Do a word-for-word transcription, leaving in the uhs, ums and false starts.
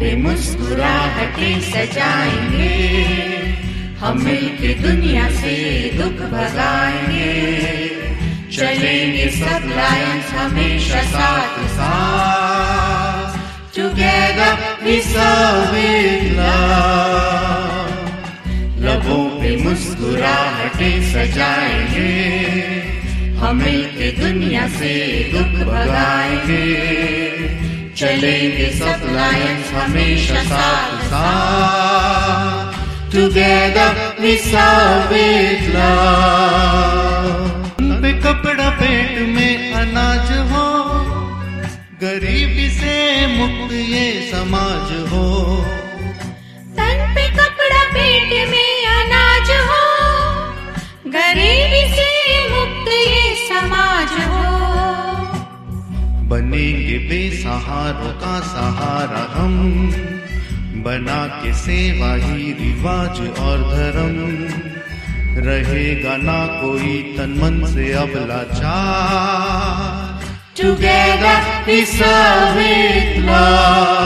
पे मुस्कुराहटें सजाएंगे, हम मिलके दुनिया से दुख भगाएंगे। चलेंगे सब लायंस हमेशा साथ साथ, together we serve with love. लबों पे मुस्कुराहटें सजाएंगे, हम मिलके दुनिया से दुख भगाएंगे। चलेंगे सब लायंस हमेशा साथ साथ, together we serve with love. पे कपड़ा पेट में अनाज हो, गरीबी से मुक्त ये समाज हो। तन पे कपड़ा पेट में अनाज हो, गरीबी से मुक्त ये समाज हो। बनेंगे बेसहारों का सहारा हम, बना के सेवा ही रिवाज और धर्म। रहेगा ना कोई तन मन से अब लाचार, together we serve with love.